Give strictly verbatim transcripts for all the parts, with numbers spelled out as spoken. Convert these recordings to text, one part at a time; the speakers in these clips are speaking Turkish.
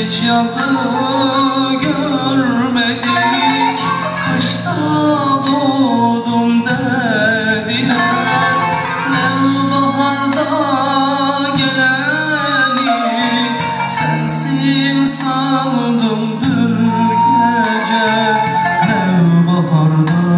hiç yazı görmedik, kışta doğdum dediler. Nevbaharda geleni sensin sandım dün gece. Nevbaharda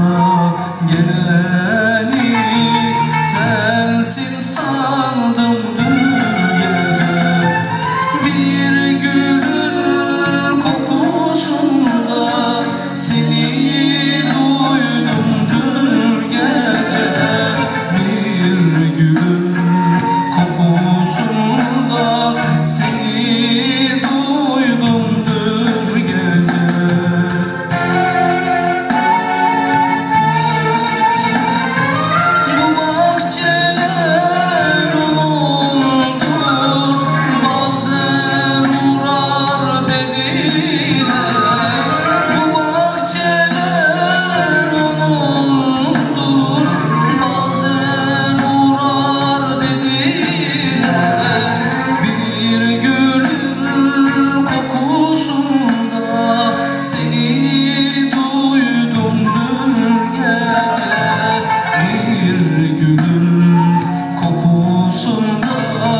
geleni sensin sandım dün gece. Bir gülün kokusunda seni duydum dün gece. Bir gülün kokusunda seni duydum dün gece. Bu bahçeler onundur, bazen uğrar dediler. Bu bahçeler onundur, bazen uğrar dediler. Bir gülün kokusunda seni duydum dün gece. Bir gülün kokusunda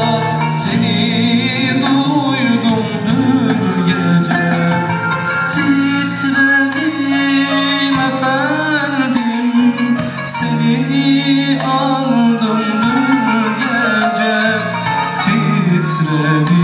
seni duydum dün gece. Titredim efendim, seni aldım dün gece. Titredim